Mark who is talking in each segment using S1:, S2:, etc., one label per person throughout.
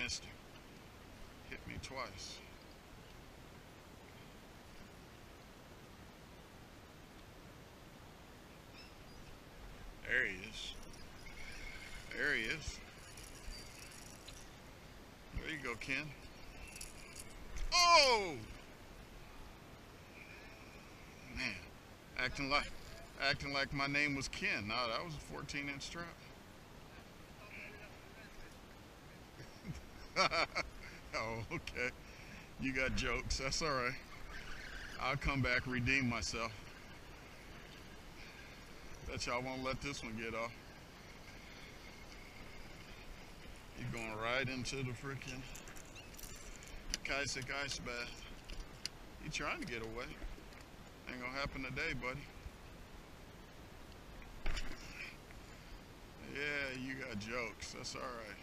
S1: missed him. Hit me twice. There he is. There he is. There you go, Ken. Oh! Man, acting like my name was Ken. No, that was a 14-inch trout. Oh, okay. You got jokes. That's all right. I'll come back, redeem myself. Bet y'all won't let this one get off. You're going right into the freaking Kaisek ice bath. You trying to get away. Ain't gonna happen today, buddy. Yeah, you got jokes. That's all right.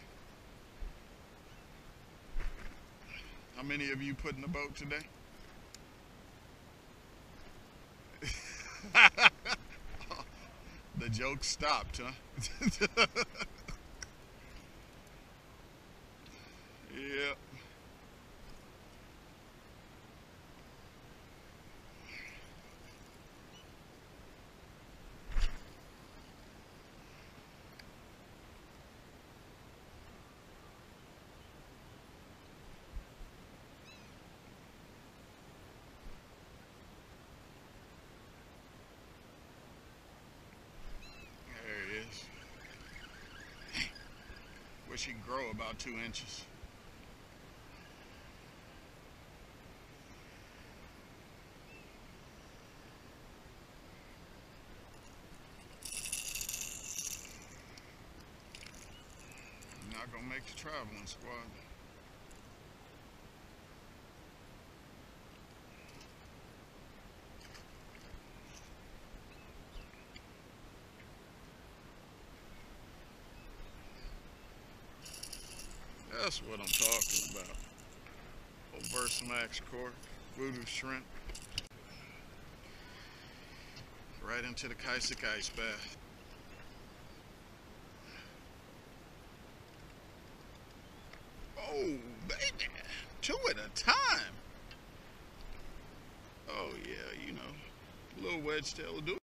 S1: How many of you put in the boat today? The joke stopped, huh? Yep. Wish he'd grow about 2 inches. Not gonna make the traveling squad. That's what I'm talking about. Old Versamax cork, voodoo shrimp. Right into the Kaisek ice bath. Oh, baby. 2 at a time. Oh, yeah, you know. A little wedge tail will do it.